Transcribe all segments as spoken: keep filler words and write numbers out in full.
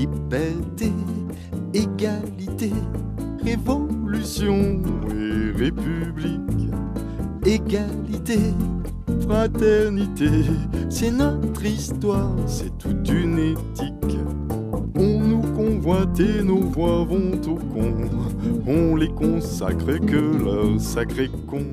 liberté, égalité, révolution et république. Égalité, fraternité, c'est notre histoire, c'est toute une éthique. On nous convoite et nos voix vont au con, on les consacre que leur sacré con.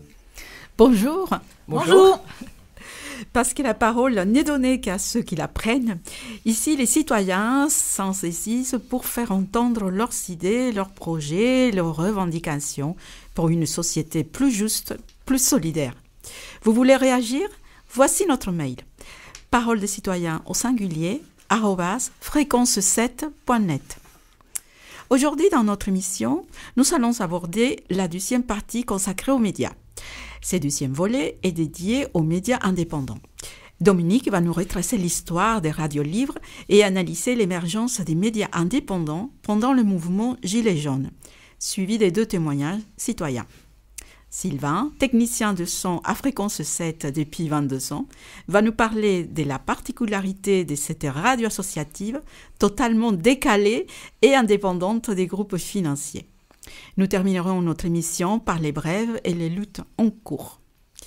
Bonjour. Bonjour. Bonjour. Parce que la parole n'est donnée qu'à ceux qui la prennent. Ici, les citoyens s'en saisissent pour faire entendre leurs idées, leurs projets, leurs revendications pour une société plus juste, plus solidaire. Vous voulez réagir? Voici notre mail. Parole des citoyens au singulier, arobase fréquence sept point net. Aujourd'hui, dans notre émission, nous allons aborder la deuxième partie consacrée aux médias. Ce deuxième volet est dédié aux médias indépendants. Dominique va nous retracer l'histoire des radios libres et analyser l'émergence des médias indépendants pendant le mouvement Gilets jaunes, suivi des deux témoignages citoyens. Sylvain, technicien de son à Fréquence sept depuis vingt-deux ans, va nous parler de la particularité de cette radio associative totalement décalée et indépendante des groupes financiers. Nous terminerons notre émission par les brèves et les luttes en cours.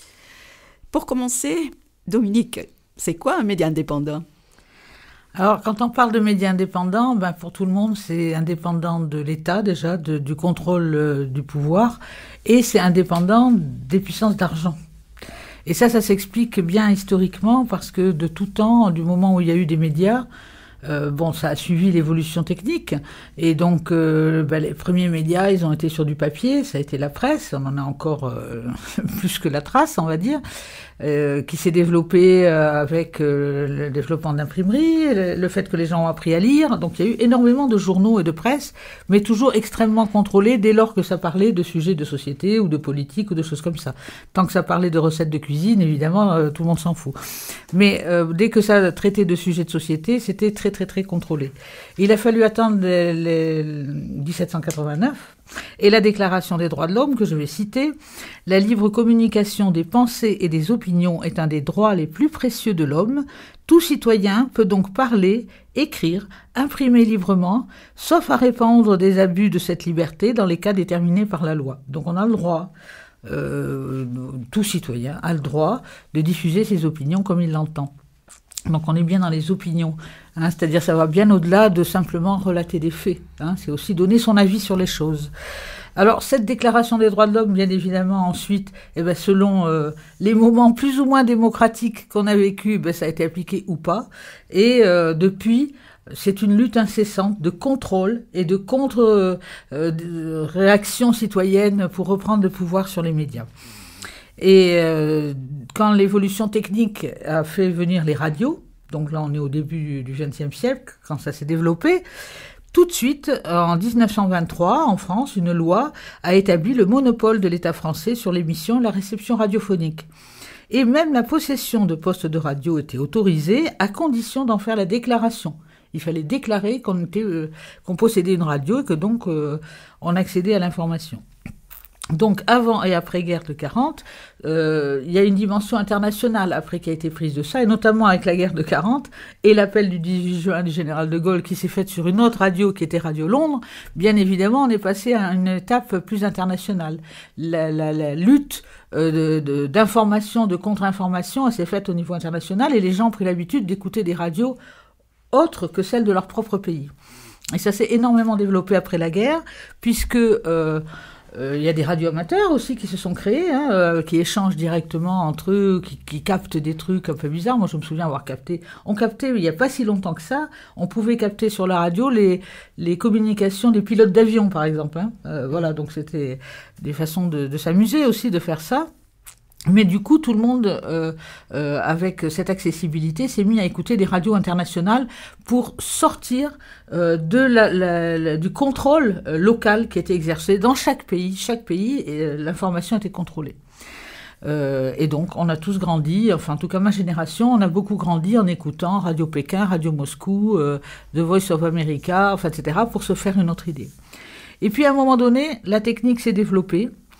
Pour commencer, Dominique, c'est quoi un média indépendant? Alors, quand on parle de médias indépendants, ben pour tout le monde, c'est indépendant de l'État déjà, de, du contrôle euh, du pouvoir, et c'est indépendant des puissances d'argent. Et ça, ça s'explique bien historiquement, parce que de tout temps, du moment où il y a eu des médias, Euh, bon, ça a suivi l'évolution technique, et donc euh, ben, les premiers médias, ils ont été sur du papier, ça a été la presse, on en a encore euh, plus que la trace, on va dire, euh, qui s'est développée euh, avec euh, le développement de l'imprimerie, le, le fait que les gens ont appris à lire, donc il y a eu énormément de journaux et de presse, mais toujours extrêmement contrôlés dès lors que ça parlait de sujets de société ou de politique ou de choses comme ça. Tant que ça parlait de recettes de cuisine, évidemment, euh, tout le monde s'en fout. Mais euh, dès que ça traitait de sujets de société, c'était très très très contrôlé. Il a fallu attendre les, les dix-sept cent quatre-vingt-neuf et la Déclaration des droits de l'homme que je vais citer. La libre communication des pensées et des opinions est un des droits les plus précieux de l'homme. Tout citoyen peut donc parler, écrire, imprimer librement, sauf à répandre des abus de cette liberté dans les cas déterminés par la loi. Donc on a le droit, euh, tout citoyen a le droit de diffuser ses opinions comme il l'entend. Donc on est bien dans les opinions, hein, c'est-à-dire ça va bien au-delà de simplement relater des faits, hein, c'est aussi donner son avis sur les choses. Alors cette déclaration des droits de l'homme, bien évidemment, ensuite, eh ben, selon euh, les moments plus ou moins démocratiques qu'on a vécu, ben, ça a été appliqué ou pas, et euh, depuis, c'est une lutte incessante de contrôle et de contre-réaction euh, citoyenne pour reprendre le pouvoir sur les médias. Et euh, quand l'évolution technique a fait venir les radios, donc là on est au début du vingtième siècle, quand ça s'est développé, tout de suite, en dix-neuf cent vingt-trois, en France, une loi a établi le monopole de l'État français sur l'émission et la réception radiophonique. Et même la possession de postes de radio était autorisée à condition d'en faire la déclaration. Il fallait déclarer qu'on, était, euh, qu'on possédait une radio et que donc euh, on accédait à l'information. Donc, avant et après-guerre de quarante, euh, il y a une dimension internationale après qui a été prise de ça, et notamment avec la guerre de quarante et l'appel du dix-huit juin du général de Gaulle qui s'est fait sur une autre radio qui était Radio Londres. Bien évidemment, on est passé à une étape plus internationale. La, la, la lutte euh, de, de, d'information, de contre-information, elle s'est faite au niveau international, et les gens ont pris l'habitude d'écouter des radios autres que celles de leur propre pays. Et ça s'est énormément développé après la guerre, puisque... Euh, Il euh, y a des radios amateurs aussi qui se sont créés, hein, euh, qui échangent directement entre eux, qui, qui captent des trucs un peu bizarres. Moi, je me souviens avoir capté... On captait, il n'y a pas si longtemps que ça, on pouvait capter sur la radio les, les communications des pilotes d'avion, par exemple. Hein. Euh, voilà, donc c'était des façons de, de s'amuser aussi, de faire ça. Mais du coup, tout le monde, euh, euh, avec cette accessibilité, s'est mis à écouter des radios internationales pour sortir euh, de la, la, la, du contrôle euh, local qui était exercé dans chaque pays. Chaque pays, et, euh, l'information était contrôlée. Euh, et donc, on a tous grandi, enfin, en tout cas, ma génération, on a beaucoup grandi en écoutant Radio Pékin, Radio Moscou, euh, The Voice of America, enfin, et cetera, pour se faire une autre idée. Et puis, à un moment donné, la technique s'est développée.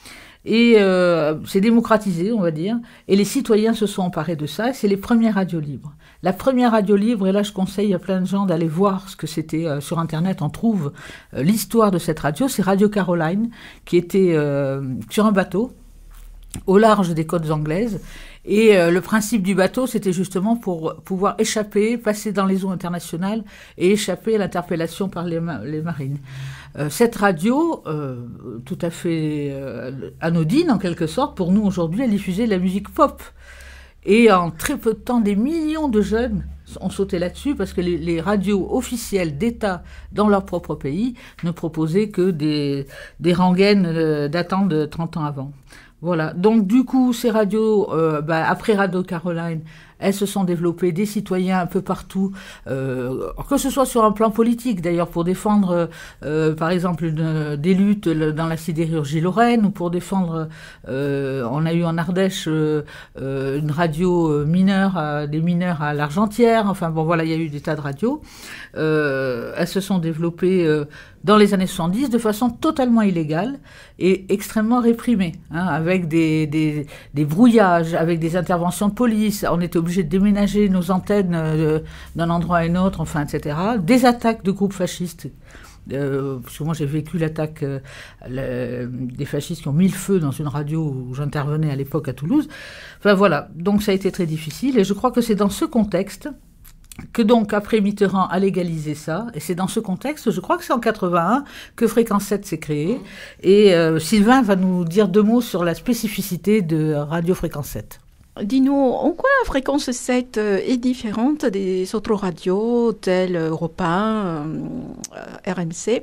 Et euh, c'est démocratisé, on va dire. Et les citoyens se sont emparés de ça. C'est les premières radios libres. La première radio libre, et là je conseille à plein de gens d'aller voir ce que c'était euh, sur Internet, on trouve euh, l'histoire de cette radio, c'est Radio Caroline, qui était euh, sur un bateau, au large des côtes anglaises. Et euh, le principe du bateau, c'était justement pour pouvoir échapper, passer dans les eaux internationales et échapper à l'interpellation par les, ma- les marines. Euh, cette radio, euh, tout à fait euh, anodine en quelque sorte, pour nous aujourd'hui, elle diffusait de la musique pop. Et en très peu de temps, des millions de jeunes ont sauté là-dessus parce que les, les radios officielles d'État dans leur propre pays ne proposaient que des, des rengaines euh, datant de trente ans avant. Voilà. Donc, du coup, ces radios, euh, bah, après Radio Caroline, elles se sont développées, des citoyens un peu partout, euh, que ce soit sur un plan politique, d'ailleurs, pour défendre, euh, par exemple, une, des luttes dans la sidérurgie lorraine, ou pour défendre, euh, on a eu en Ardèche euh, euh, une radio mineure, à, des mineurs à l'Argentière, enfin bon, voilà, il y a eu des tas de radios. Euh, elles se sont développées euh, dans les années soixante-dix de façon totalement illégale et extrêmement réprimée, hein, avec des, des, des brouillages, avec des interventions de police. On était obligé de déménager nos antennes euh, d'un endroit à un autre, enfin, et cetera. Des attaques de groupes fascistes. Euh, parce que moi j'ai vécu l'attaque euh, le, des fascistes qui ont mis le feu dans une radio où j'intervenais à l'époque à Toulouse. Enfin voilà, donc ça a été très difficile et je crois que c'est dans ce contexte que donc après Mitterrand a légalisé ça, et c'est dans ce contexte, je crois que c'est en quatre-vingt-un que Fréquence sept s'est créée, et euh, Sylvain va nous dire deux mots sur la spécificité de Radio Fréquence sept. Dis-nous, en quoi Fréquence sept est différente des autres radios telles Europe un, euh, R M C?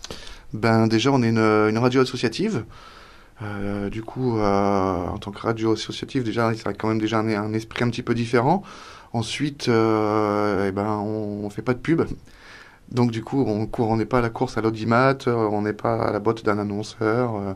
Ben déjà, on est une, une radio associative. Euh, du coup, euh, en tant que radio associative, déjà, ça a quand même déjà un, un esprit un petit peu différent. Ensuite, euh, eh ben, on ne fait pas de pub. Donc, du coup, on court, on n'est pas à la course à l'audimat, on n'est pas à la botte d'un annonceur. Euh,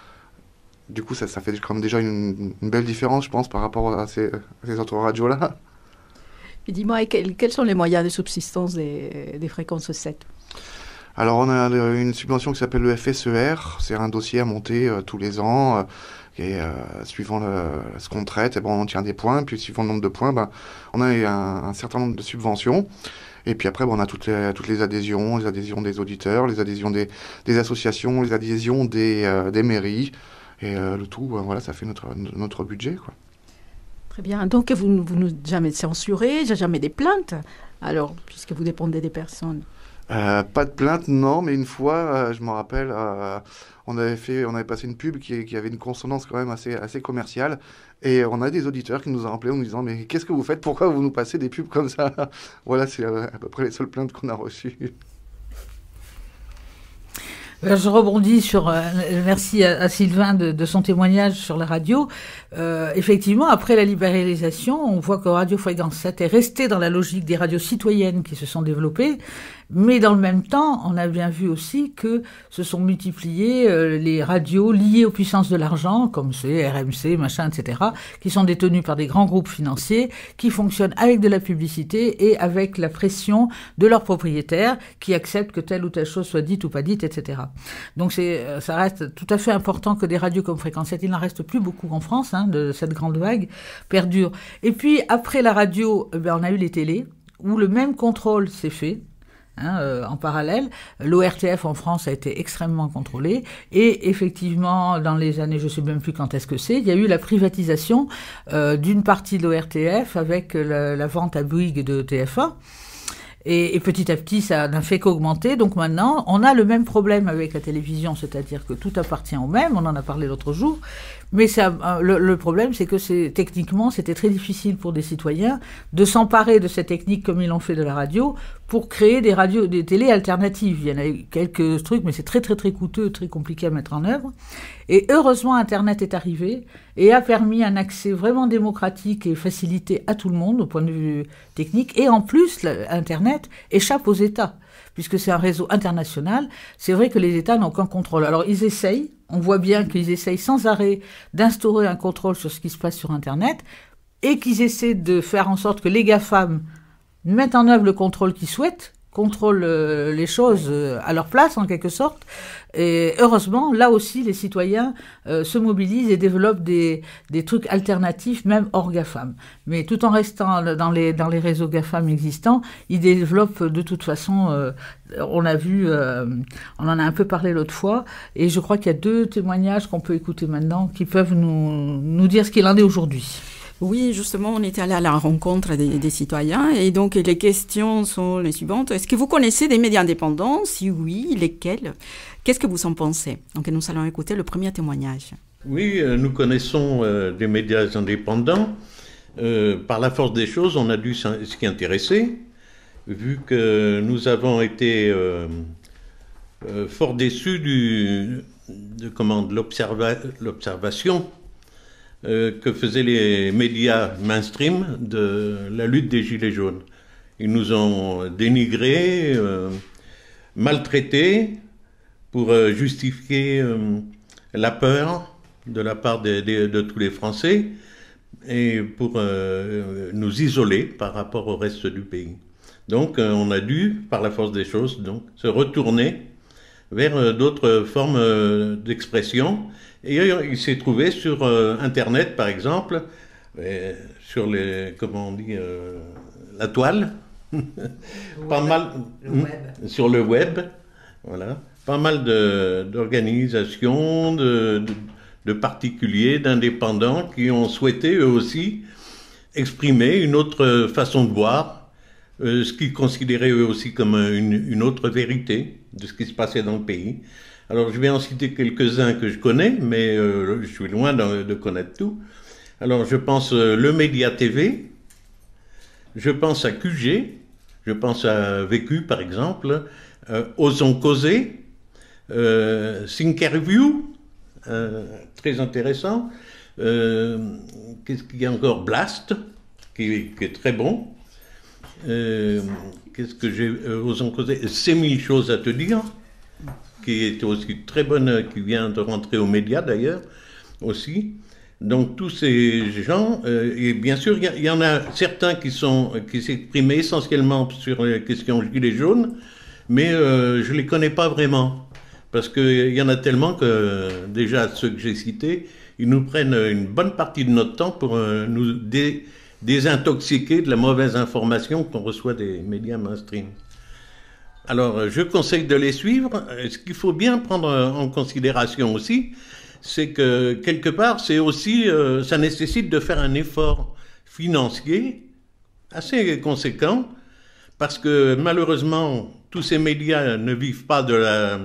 du coup, ça, ça fait quand même déjà une, une belle différence, je pense, par rapport à ces, à ces autres radios-là. Et dis-moi, quels, quels sont les moyens de subsistance des, des Fréquences sept? Alors, on a une subvention qui s'appelle le F S E R. C'est un dossier à monter euh, tous les ans. Euh, et euh, suivant le, ce qu'on traite, eh ben, on tient des points. Puis, suivant le nombre de points, ben, on a un, un certain nombre de subventions. Et puis après, ben, on a toutes les, toutes les adhésions, les adhésions des auditeurs, les adhésions des, des associations, les adhésions des, euh, des mairies. Et euh, le tout, ben, voilà, ça fait notre, notre budget, quoi. Très bien. Donc, vous, vous n'êtes jamais censuré, jamais des plaintes, alors, puisque vous dépendez des personnes? Euh, pas de plainte, non, mais une fois, euh, je m'en rappelle, euh, on avait fait, on avait passé une pub qui, qui avait une consonance quand même assez, assez commerciale, et on a des auditeurs qui nous ont rappelé en nous disant, mais qu'est-ce que vous faites, pourquoi vous nous passez des pubs comme ça? Voilà, c'est à, à peu près les seules plaintes qu'on a reçues. Je rebondis sur, euh, merci à, à Sylvain de, de son témoignage sur la radio. Euh, effectivement, après la libéralisation, on voit que Radio Fréquence sept est resté dans la logique des radios citoyennes qui se sont développées, mais dans le même temps, on a bien vu aussi que se sont multipliées euh, les radios liées aux puissances de l'argent, comme c'est R M C, machin, et cetera, qui sont détenues par des grands groupes financiers, qui fonctionnent avec de la publicité et avec la pression de leurs propriétaires, qui acceptent que telle ou telle chose soit dite ou pas dite, et cetera. Donc c'est, ça reste tout à fait important que des radios comme Fréquence sept, il n'en reste plus beaucoup en France, hein, de cette grande vague, perdure. Et puis après la radio, eh bien, on a eu les télés, où le même contrôle s'est fait. Hein, euh, en parallèle, l'O R T F en France a été extrêmement contrôlé et effectivement, dans les années, je ne sais même plus quand est-ce que c'est, il y a eu la privatisation euh, d'une partie de l'O R T F avec la, la vente à Bouygues de T F un. Et, et petit à petit, ça n'a fait qu'augmenter. Donc maintenant, on a le même problème avec la télévision, c'est-à-dire que tout appartient au même. On en a parlé l'autre jour. Mais ça, le, le problème, c'est que c'est, techniquement, c'était très difficile pour des citoyens de s'emparer de cette technique comme ils l'ont fait de la radio pour créer des radios, des télés alternatives. Il y en a eu quelques trucs, mais c'est très très très coûteux, très compliqué à mettre en œuvre. Et heureusement, Internet est arrivé et a permis un accès vraiment démocratique et facilité à tout le monde au point de vue technique. Et en plus, Internet échappe aux États, puisque c'est un réseau international. C'est vrai que les États n'ont aucun contrôle. Alors ils essayent, on voit bien qu'ils essayent sans arrêt d'instaurer un contrôle sur ce qui se passe sur Internet et qu'ils essaient de faire en sorte que les GAFAM mettent en œuvre le contrôle qu'ils souhaitent, contrôlent euh, les choses euh, à leur place, en quelque sorte. Et heureusement, là aussi, les citoyens euh, se mobilisent et développent des, des trucs alternatifs, même hors GAFAM. Mais tout en restant dans les, dans les réseaux GAFAM existants, ils développent de toute façon, euh, on a vu, euh, on en a un peu parlé l'autre fois, et je crois qu'il y a deux témoignages qu'on peut écouter maintenant qui peuvent nous, nous dire ce qu'il en est aujourd'hui. Oui, justement, on était allé à la rencontre des, des citoyens et donc les questions sont les suivantes. Est-ce que vous connaissez des médias indépendants? Si oui, lesquels? Qu'est-ce que vous en pensez? Donc nous allons écouter le premier témoignage. Oui, euh, nous connaissons euh, des médias indépendants. Euh, par la force des choses, on a dû s'y intéresser, vu que nous avons été euh, euh, fort déçus du, de, comment, de l'observa- l'observation Euh, que faisaient les médias mainstream de la lutte des Gilets jaunes. Ils nous ont dénigrés, euh, maltraités pour euh, justifier euh, la peur de la part de, de, de tous les Français et pour euh, nous isoler par rapport au reste du pays. Donc euh, on a dû, par la force des choses, donc, se retourner vers euh, d'autres formes euh, d'expression. Et il s'est trouvé sur euh, Internet, par exemple, euh, sur les, comment on dit, euh, la toile, pas web, mal, le web. sur le web, voilà, pas mal de, d'organisations, de, de, de particuliers, d'indépendants qui ont souhaité eux aussi exprimer une autre façon de voir, euh, ce qu'ils considéraient eux aussi comme une, une autre vérité de ce qui se passait dans le pays. Alors, je vais en citer quelques-uns que je connais, mais euh, je suis loin de, de connaître tout. Alors, je pense euh, le Média T V, je pense à Q G, je pense à Vécu, par exemple, euh, Osons Causer, euh, Thinkerview, euh, très intéressant. Euh, qu'est-ce qu'il y a encore? Blast, qui, qui est très bon. Euh, qu'est-ce que j'ai? Euh, Osons Causer, C'est mille choses à te dire, qui est aussi très bonne, qui vient de rentrer aux médias d'ailleurs, aussi. Donc tous ces gens, euh, et bien sûr, il y, y en a certains qui sont qui s'exprimaient essentiellement sur les questions gilets jaunes, mais euh, je ne les connais pas vraiment, parce qu'il y en a tellement que, déjà ceux que j'ai cités, ils nous prennent une bonne partie de notre temps pour euh, nous dé, désintoxiquer de la mauvaise information qu'on reçoit des médias mainstream. Alors, je conseille de les suivre. Ce qu'il faut bien prendre en considération aussi, c'est que, quelque part, c'est aussi, euh, ça nécessite de faire un effort financier assez conséquent, parce que, malheureusement, tous ces médias ne vivent pas de la,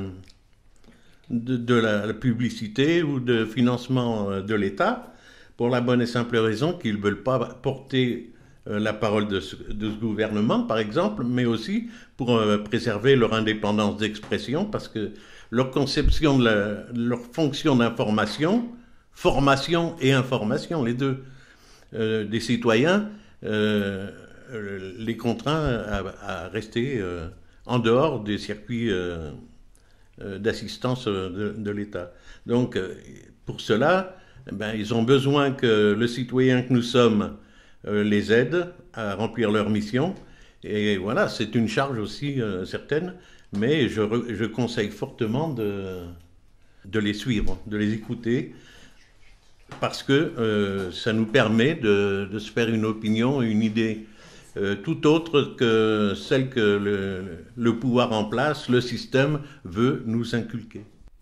de, de la, la publicité ou de financement de l'État, pour la bonne et simple raison qu'ils ne veulent pas porter la parole de ce, de ce gouvernement, par exemple, mais aussi pour euh, préserver leur indépendance d'expression, parce que leur conception de, la, de leur fonction d'information, formation et information, les deux, euh, des citoyens, euh, les contraint à, à rester euh, en dehors des circuits euh, euh, d'assistance de, de l'État. Donc, euh, pour cela, ben, ils ont besoin que le citoyen que nous sommes Euh, les aide à remplir leur mission. Et voilà, c'est une charge aussi euh, certaine, mais je, re, je conseille fortement de, de les suivre, de les écouter, parce que euh, ça nous permet de, de se faire une opinion, une idée euh, tout autre que celle que le, le pouvoir en place, le système, veut nous inculquer.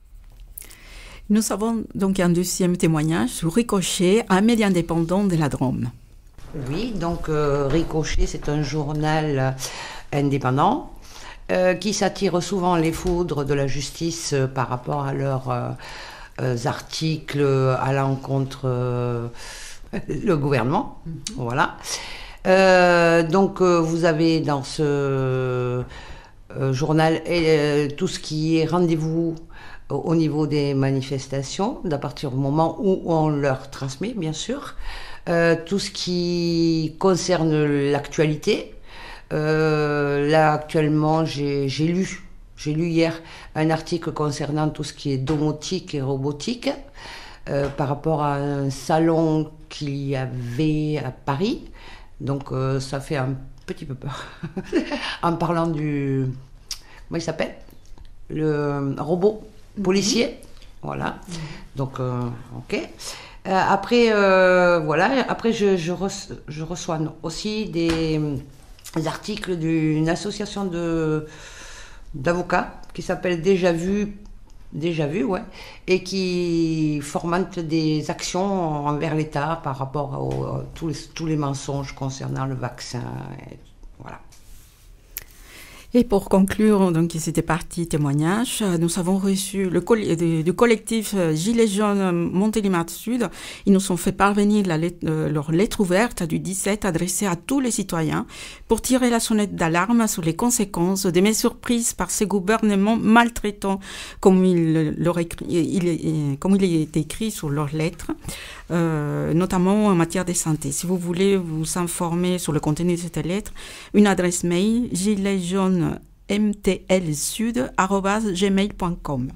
Nous avons donc un deuxième témoignage sur Ricochet, un média indépendant de la Drôme. Oui, donc euh, Ricochet, c'est un journal euh, indépendant euh, qui s'attire souvent les foudres de la justice euh, par rapport à leurs euh, euh, articles à l'encontre euh, le gouvernement. Mm-hmm. Voilà. Euh, donc euh, vous avez dans ce euh, journal euh, tout ce qui est rendez-vous au niveau des manifestations, à partir du moment où on leur transmet, bien sûr. Euh, tout ce qui concerne l'actualité. Euh, là, actuellement, j'ai, j'ai lu, j'ai lu hier un article concernant tout ce qui est domotique et robotique euh, par rapport à un salon qu'il y avait à Paris. Donc, euh, ça fait un petit peu peur. En parlant du... Comment il s'appelle? Le robot policier. Mmh. Voilà. Mmh. Donc, euh, ok. Euh, après, euh, voilà. Après, je, je, reçois, je reçois aussi des, des articles d'une association de, d'avocats qui s'appelle Déjà Vu. Déjà vu, ouais, et qui fomente des actions envers l'État par rapport à tous les, tous les mensonges concernant le vaccin. Et, voilà. Et pour conclure, donc c'était parti témoignage, nous avons reçu le coll- du, du collectif Gilets jaunes Montélimar Sud. Ils nous ont fait parvenir la lettre, euh, leur lettre ouverte du dix-sept adressée à tous les citoyens pour tirer la sonnette d'alarme sur les conséquences des mesures prises par ces gouvernements maltraitants, comme il, leur écrit, il, il, comme il est écrit sur leur lettre, euh, notamment en matière de santé. Si vous voulez vous informer sur le contenu de cette lettre, une adresse mail gilets jaunes m t l sud arobase gmail point com.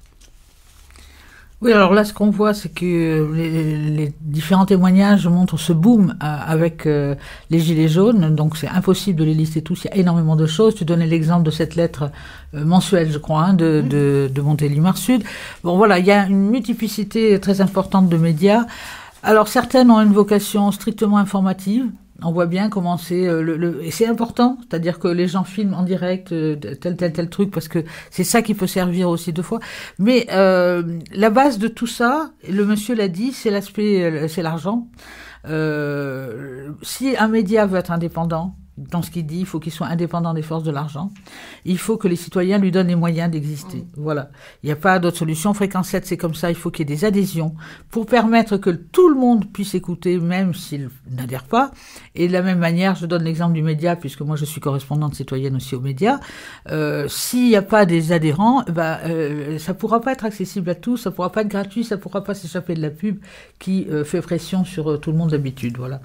Oui, alors là, ce qu'on voit, c'est que les, les différents témoignages montrent ce boom euh, avec euh, les Gilets jaunes, donc c'est impossible de les lister tous, il y a énormément de choses. Tu donnais l'exemple de cette lettre euh, mensuelle, je crois, hein, de, de, de Montélimar Sud. Bon, voilà, il y a une multiplicité très importante de médias. Alors, certaines ont une vocation strictement informative. On voit bien comment c'est, euh, le, le, et c'est important, c'est-à-dire que les gens filment en direct euh, tel, tel, tel truc, parce que c'est ça qui peut servir aussi deux fois. Mais euh, la base de tout ça, le monsieur l'a dit, c'est l'aspect, c'est l'argent. Euh, si un média veut être indépendant, dans ce qu'il dit, il faut qu'il soit indépendant des forces de l'argent. Il faut que les citoyens lui donnent les moyens d'exister. Mmh. Voilà. Il n'y a pas d'autre solution. Fréquence sept, c'est comme ça. Il faut qu'il y ait des adhésions pour permettre que tout le monde puisse écouter, même s'il n'adhère pas. Et de la même manière, je donne l'exemple du média, puisque moi je suis correspondante citoyenne aussi aux médias. Euh, s'il n'y a pas des adhérents, bah, euh, ça ne pourra pas être accessible à tous, ça ne pourra pas être gratuit, ça ne pourra pas s'échapper de la pub qui euh, fait pression sur euh, tout le monde d'habitude. Voilà.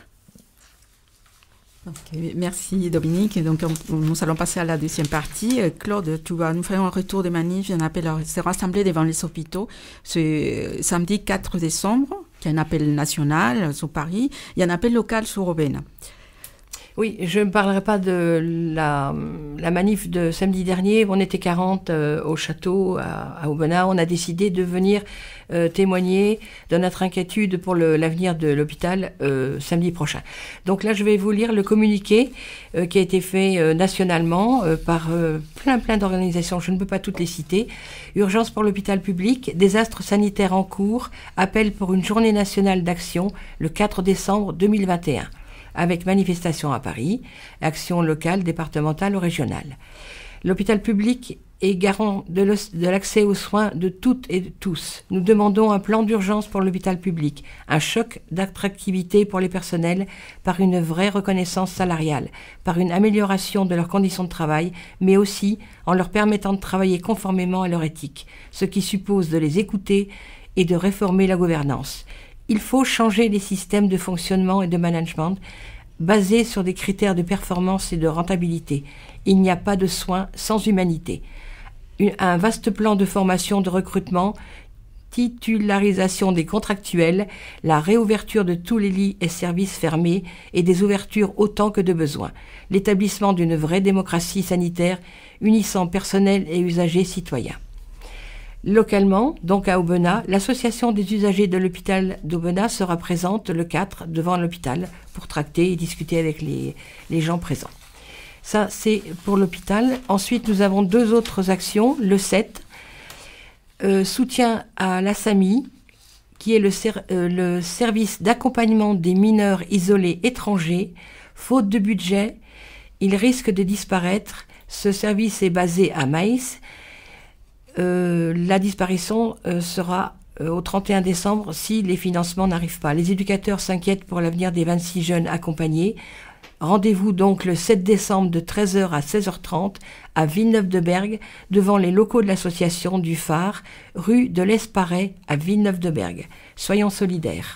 Okay, merci Dominique. Donc on, nous allons passer à la deuxième partie. Claude, tu vas nous faire un retour des manifs. Il y a un appel à se rassembler devant les hôpitaux. C'est samedi quatre décembre, qui est un appel national sur Paris. Il y a un appel local sur Aubaine. Oui, je ne parlerai pas de la, la manif de samedi dernier. On était quarante euh, au château à, à Aubenas. On a décidé de venir euh, témoigner de notre inquiétude pour le, l'avenir de l'hôpital euh, samedi prochain. Donc là, je vais vous lire le communiqué euh, qui a été fait euh, nationalement euh, par euh, plein plein d'organisations. Je ne peux pas toutes les citer. Urgence pour l'hôpital public, désastre sanitaire en cours, appel pour une journée nationale d'action le quatre décembre deux mille vingt et un. Avec manifestation à Paris, action locale, départementale ou régionale. L'hôpital public est garant de, le, de l'accès aux soins de toutes et de tous. Nous demandons un plan d'urgence pour l'hôpital public, un choc d'attractivité pour les personnels par une vraie reconnaissance salariale, par une amélioration de leurs conditions de travail, mais aussi en leur permettant de travailler conformément à leur éthique, ce qui suppose de les écouter et de réformer la gouvernance. Il faut changer les systèmes de fonctionnement et de management basés sur des critères de performance et de rentabilité. Il n'y a pas de soins sans humanité. Un vaste plan de formation, de recrutement, titularisation des contractuels, la réouverture de tous les lits et services fermés et des ouvertures autant que de besoin. L'établissement d'une vraie démocratie sanitaire unissant personnel et usagers citoyens. Localement, donc à Aubenas, l'association des usagers de l'hôpital d'Aubenas sera présente le quatre devant l'hôpital pour tracter et discuter avec les, les gens présents. Ça, c'est pour l'hôpital. Ensuite, nous avons deux autres actions. Le sept, euh, soutien à l'A S A M I, qui est le, ser- euh, le service d'accompagnement des mineurs isolés étrangers. Faute de budget, il risque de disparaître. Ce service est basé à Maïs. Euh, la disparition euh, sera euh, au trente et un décembre si les financements n'arrivent pas. Les éducateurs s'inquiètent pour l'avenir des vingt-six jeunes accompagnés. Rendez-vous donc le sept décembre de treize heures à seize heures trente à Villeneuve-de-Berg, devant les locaux de l'association du Phare, rue de l'Esparet à Villeneuve-de-Berg. Soyons solidaires.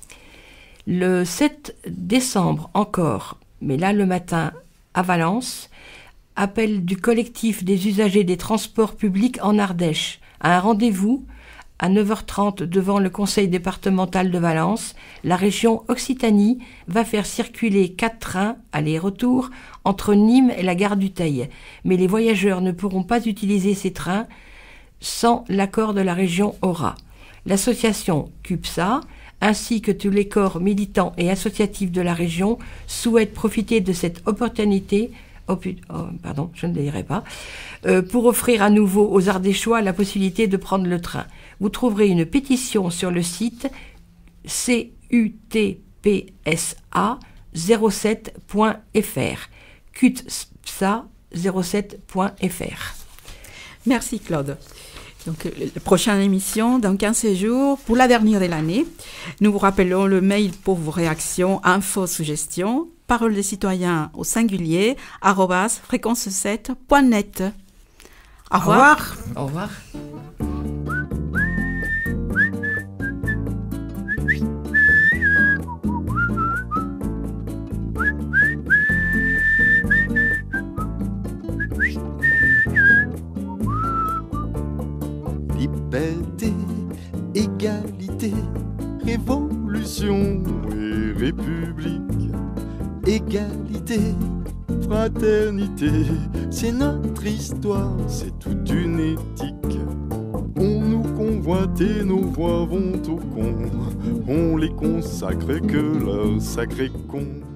Le sept décembre encore, mais là le matin à Valence, appel du collectif des usagers des transports publics en Ardèche à un rendez-vous à neuf heures trente devant le conseil départemental de Valence, la région Occitanie va faire circuler quatre trains aller-retour entre Nîmes et la gare du Teil. Mais les voyageurs ne pourront pas utiliser ces trains sans l'accord de la région Aura. L'association CUPSA, ainsi que tous les corps militants et associatifs de la région, souhaitent profiter de cette opportunité Oh, oh, pardon, je ne le dirai pas, euh, pour offrir à nouveau aux Ardéchois la possibilité de prendre le train. Vous trouverez une pétition sur le site C U T P S A zéro sept point F R. cutpsa zéro sept point F R. Merci Claude. Donc, la prochaine émission dans quinze jours pour la dernière de l'année. Nous vous rappelons le mail pour vos réactions, infos, suggestions, paroles des citoyens au singulier, arobase fréquence sept point net. Au revoir. Au revoir. Liberté, égalité, révolution et république. Égalité, fraternité, c'est notre histoire, c'est toute une éthique. On nous convoite et nos voix vont au con, on les consacre que leur sacré con.